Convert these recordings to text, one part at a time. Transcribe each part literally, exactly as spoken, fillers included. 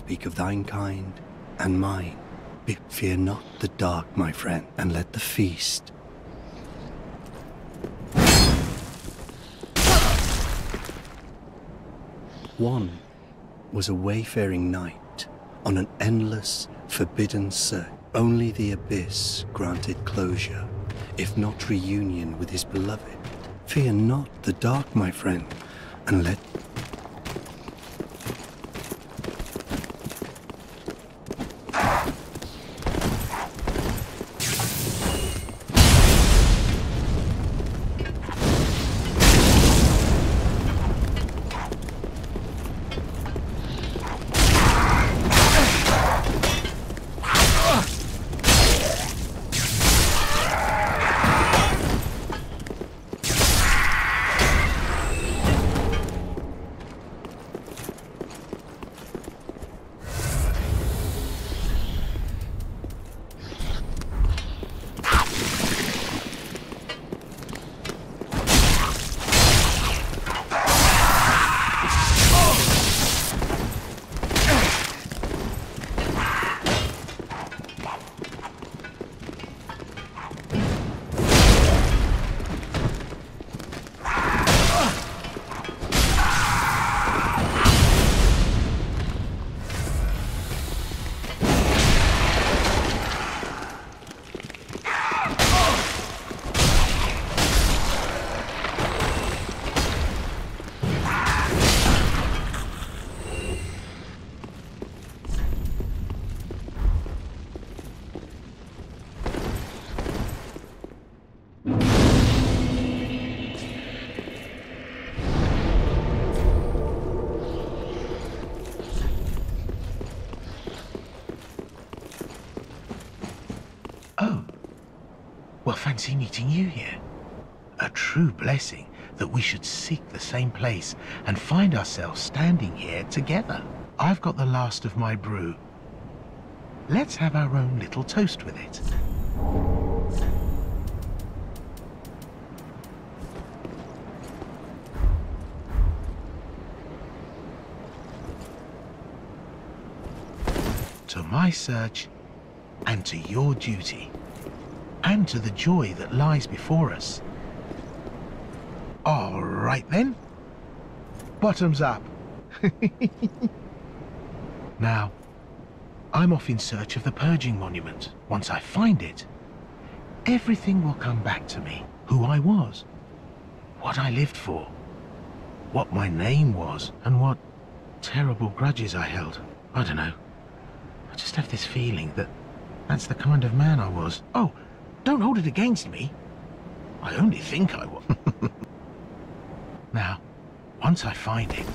speak of thine kind and mine. Be- fear not the dark, my friend, and let the feast. One was a wayfaring knight on an endless, forbidden search. Only the abyss granted closure, if not reunion with his beloved. Fear not the dark, my friend, and let... Oh, well, fancy meeting you here. A true blessing that we should seek the same place and find ourselves standing here together. I've got the last of my brew. Let's have our own little toast with it. To my search, and to your duty, and to the joy that lies before us. All right then, bottoms up. Now, I'm off in search of the Purging Monument. Once I find it, everything will come back to me. Who I was, what I lived for, what my name was, and what terrible grudges I held. I don't know. I just have this feeling that that's the kind of man I was. Oh, don't hold it against me. I only think I was. Now, once I find it...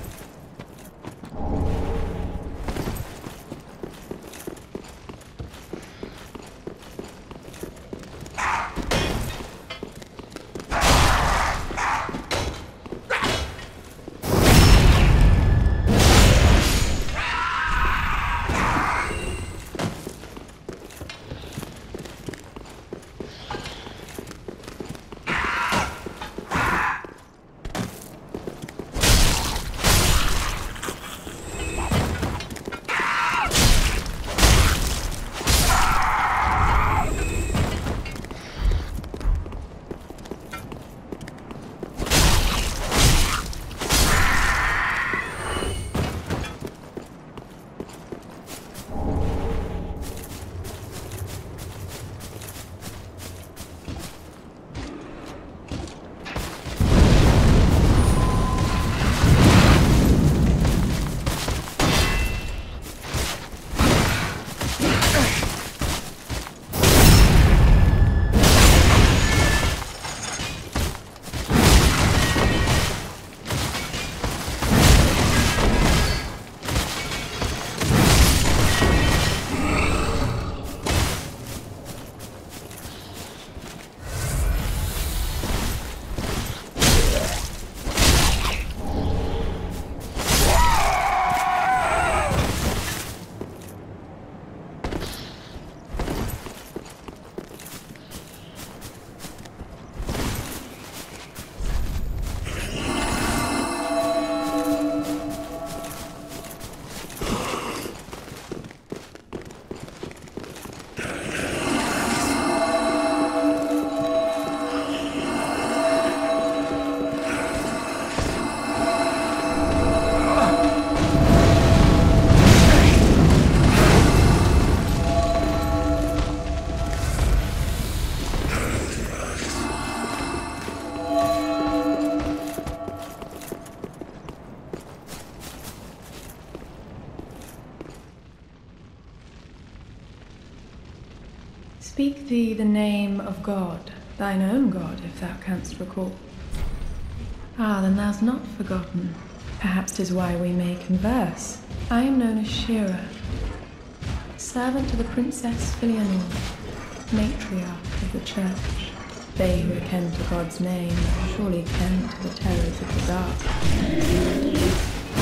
Speak thee the name of God, thine own God, if thou canst recall. Ah, then thou'st not forgotten. Perhaps 'tis why we may converse. I am known as Shira, servant to the Princess Filianor, matriarch of the church. They who ken to God's name surely ken to the terrors of the dark.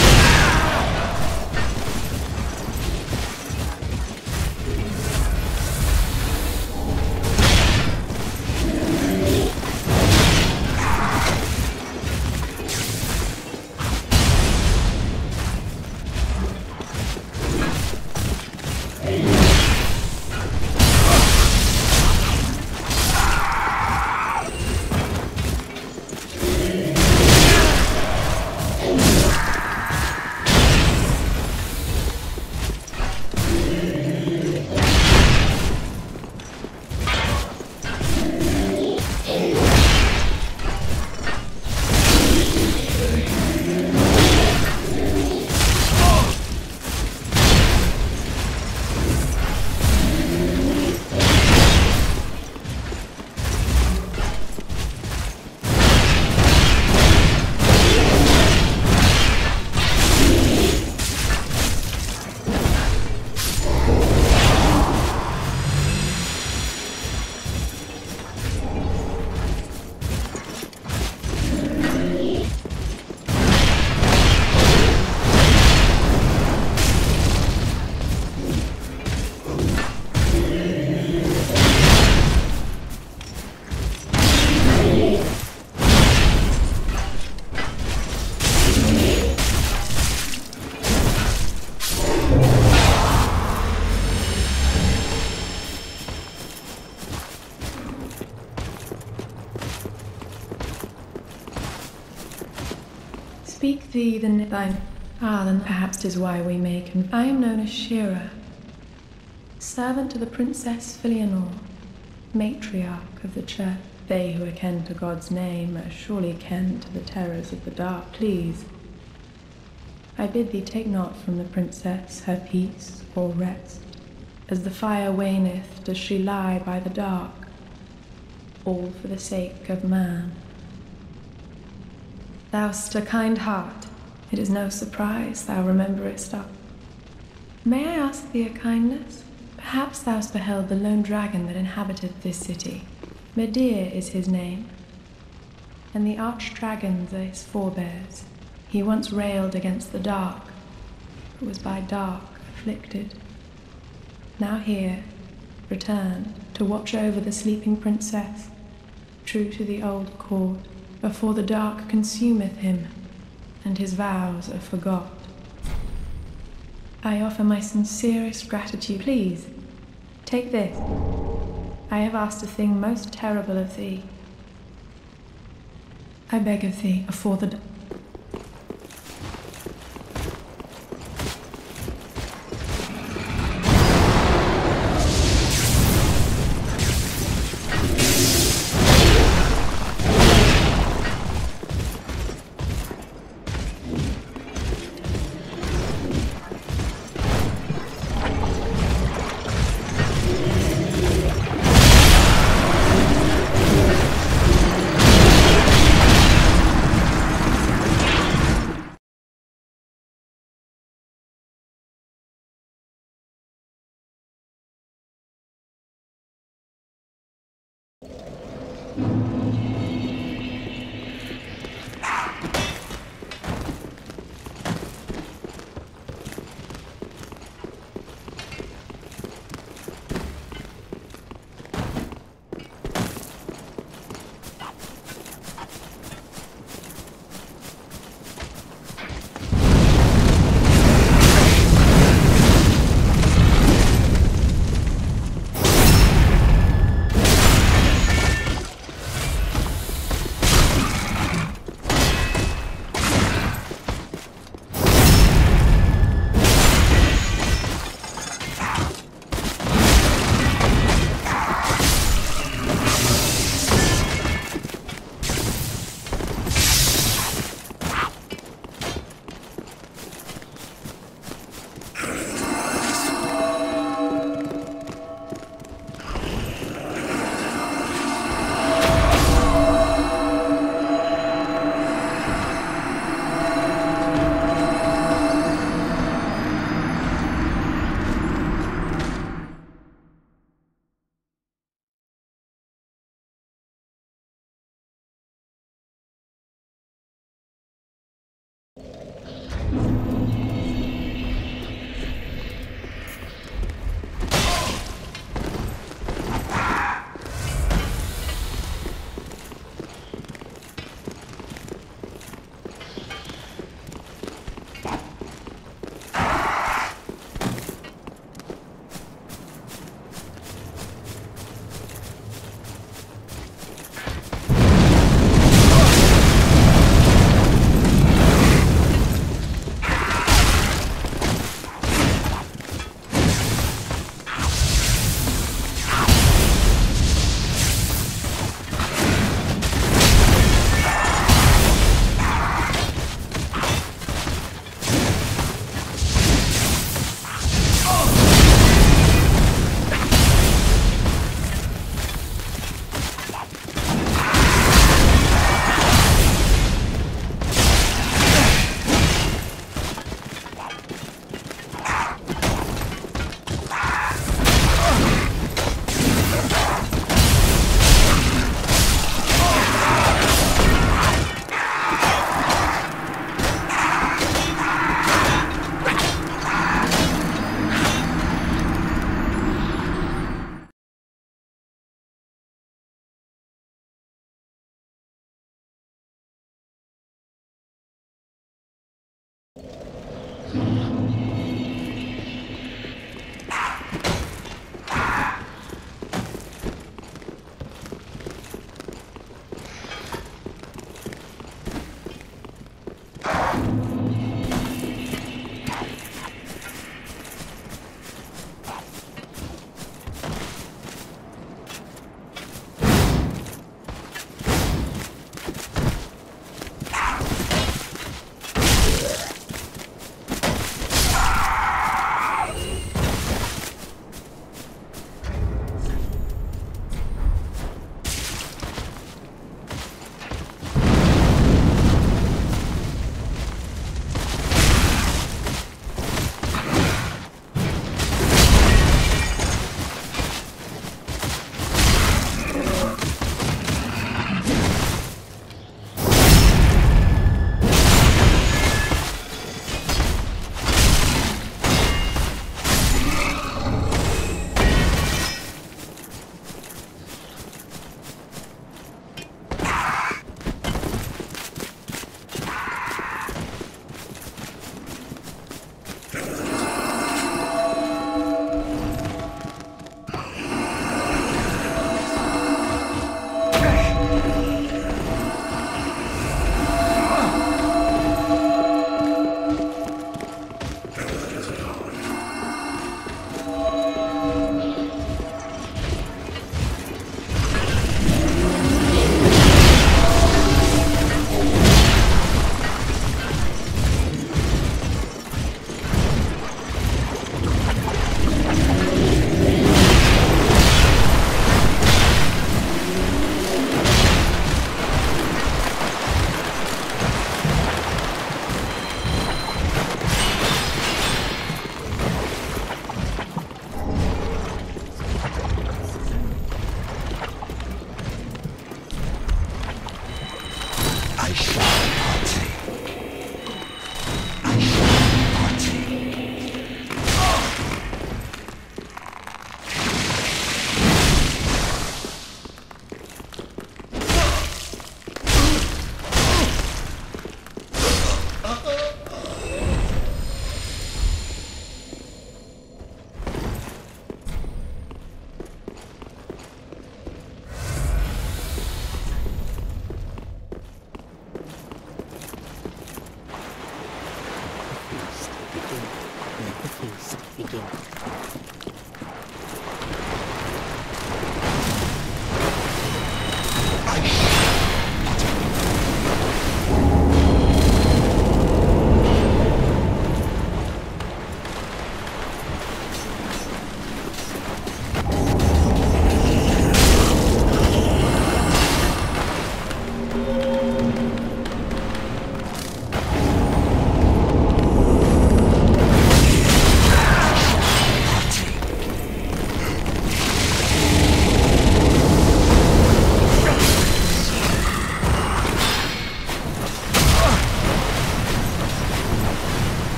Speak thee the thine. Ah, then perhaps 'tis why we may con- I am known as Shira, servant to the Princess Filianor, matriarch of the church. They who are ken to God's name are surely ken to the terrors of the dark. Please, I bid thee take not from the princess her peace or rest. As the fire waneth, does she lie by the dark, all for the sake of man. Thou'st a kind heart, it is no surprise thou rememberest up. May I ask thee a kindness? Perhaps thou'st beheld the lone dragon that inhabiteth this city. Medir is his name, and the arch-dragons are his forebears. He once railed against the dark, but was by dark afflicted. Now here, returned to watch over the sleeping princess, true to the old court, before the dark consumeth him, and his vows are forgot. I offer my sincerest gratitude. Please, take this. I have asked a thing most terrible of thee. I beg of thee, afore the...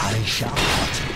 I shall not